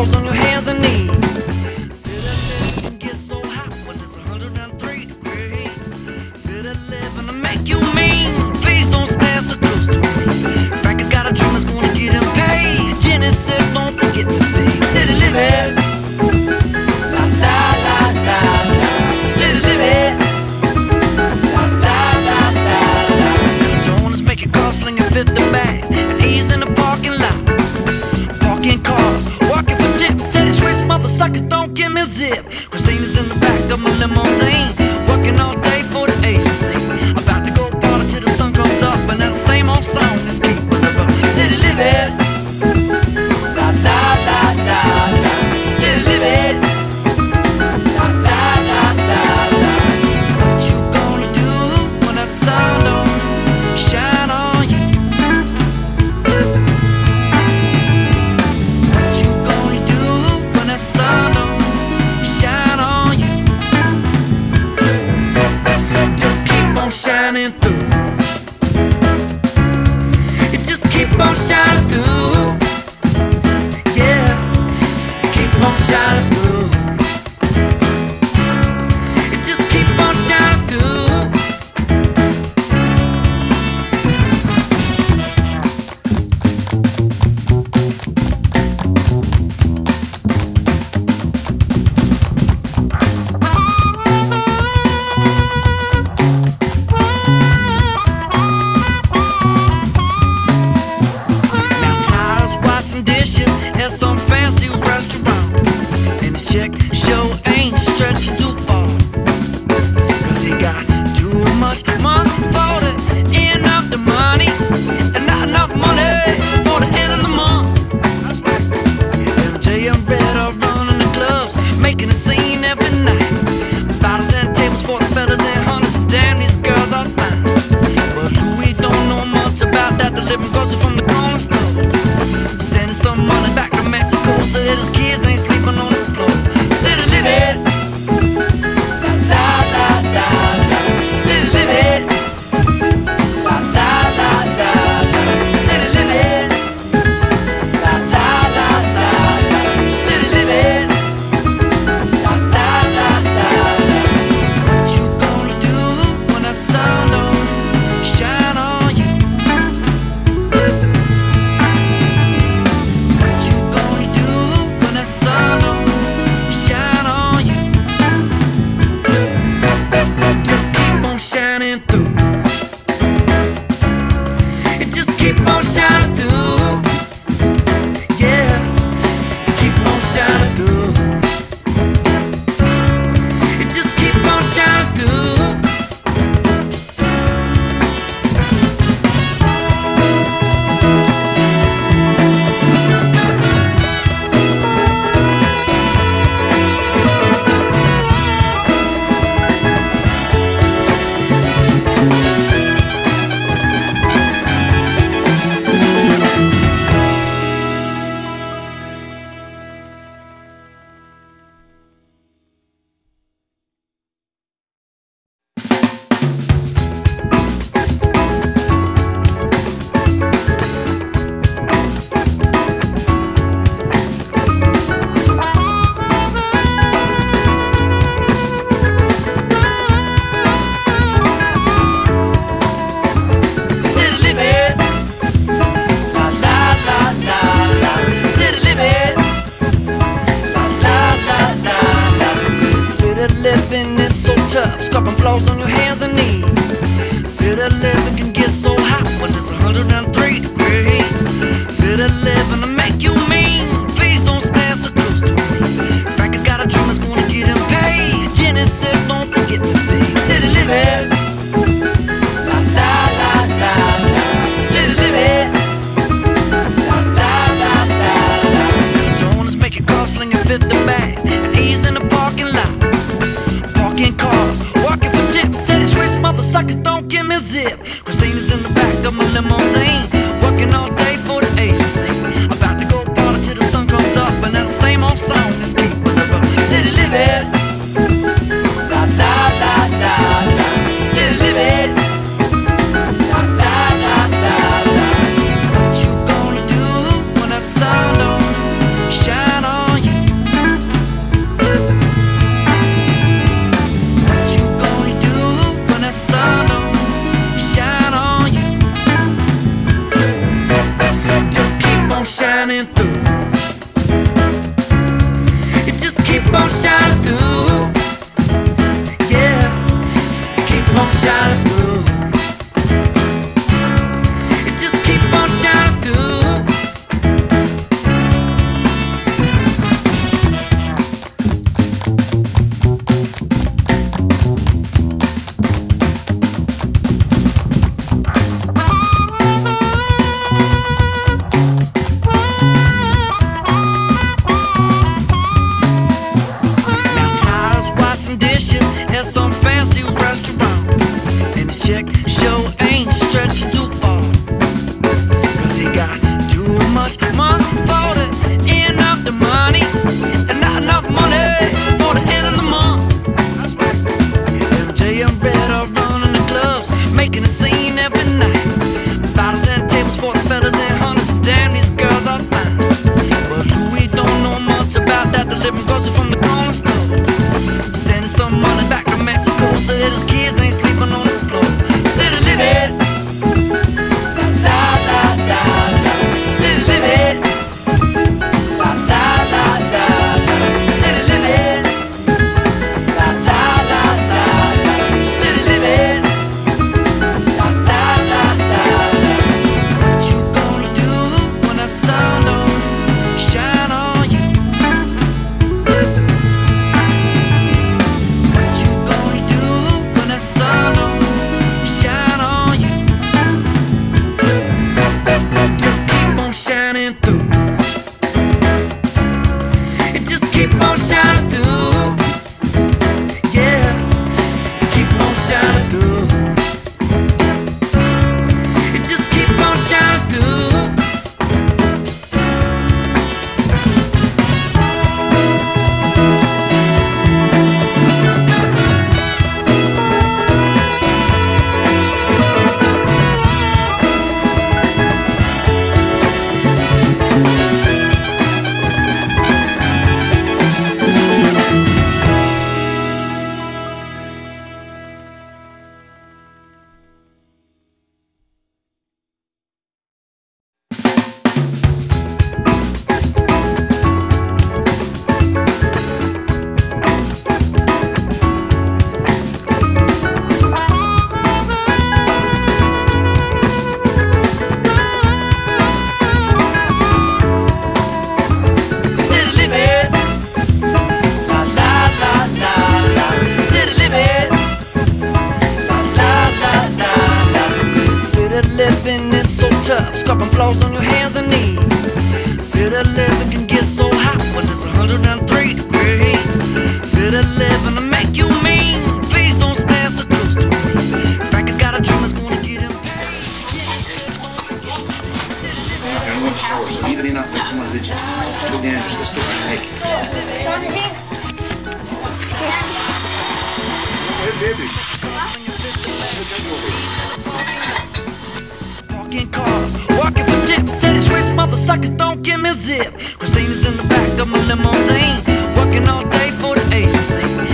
floors on your hands and knees. Sit and live and get so hot when it's 103 degrees. Sit and live and make you mean. Please don't stand so close to me. Frankie's got a dream that's gonna get him paid. Jenny said don't forget me, babe. Sit and live it. La la la la la. Sit and live it. La la la la la. Don't wanna make it cost slinging 50 bags and ease in the parking lot. Parking cars, walking for tips. Said it's rich motherfuckers, don't give me a zip. Christina's in the back of my limousine, working all day for the agency. About to go party till the sun comes up, and that same old song is keeping her up. City live it. La la la la la. City live it. La la la la la. What you gonna do when that sun don't shine on you? What you gonna do when that sun don't shine on you? Just keep on shining through. You just keep on shining through. Yeah, keep on shining through. You just keep on shining through. Now Tyler's washing dishes at some fancy restaurant, and his check show ain't stretching too far, 'cause he got too much money for the end of the money, and not enough money for the end of the month. That's right. MJ and Red are running the clubs, making a scene every night. Bottles and tables for the fellas and hunters. Damn, these girls are fine. But Louis don't know much about that. Delivering groceries from the corner store, sending some money back to Mexico so that his kids ain't sleeping on the floor. City live it. La la la la. City live it. La la la la la. City live it. La la la la la. City live it. La la la la la. What you gonna do when the sun don't shine on you? What you gonna do when the sun don't shine on you? Just keep on shining through. You just keep on shining through. Yeah, keep on shining through. You just keep on shining through. City live it. La la la la la. City live it. La la la la la. City living is so tough, scrubbing floors on your hands and knees. City living can get so hot when it's 103 degrees. City living to make you mean. Please don't stand so close to me. Frankie's got a dream that's gonna get him paid. Jenny said don't forget me, babe. City live it. La la la la la. City live it. La la la la la. Don't wanna make it cost slinging 50 bags and ease in the parking lot. Parking cars, walking for tips. Said it's rich motherfuckers, don't give me a zip. Christina's in the back of my limousine, working all day for the agency. About to go party till the sun comes up, and that same old song is keeping her up. City live it. La la la la la. City live it. La la la la la. What you gonna do when that sun don't shine on check show ain't stretching too far, 'cause he got too much money for the end of the money, and not enough money for the end of the month. MJ and Red are running the clubs, making a scene every night. Bottles and tables for the fellas and hunters, and damn, these girls are fine. But Louis don't know much about that, delivering groceries from the corner store, sending some money back to Mexico so that his kids ain't sleeping on the floor. City living, la la la la. City living, la la la la la. City living, la la la la la. City living, la la la la la. What you gonna do when the sun don't shine on you? What you gonna do when the sun don't shine on you? Just keep on shining through. It just keep on shining through. Yeah, keep on shining through. It just keep on shining through. City living, la la la la la. City living, la la la la la. City living is so tough, scrubbing floors on your hands and knees. City living can get so hot when it's 103 degrees. City living to make you mean. Please don't stand so close to me. Frankie's got a dream that's gonna get him. So even in that way, someone's rich, too dangerous to stick and make. Hey, baby. Parking cars, walking for tips. Said it's rich motherfuckers, don't give me a zip. Christina's in the back of my limousine, working all day for the agency.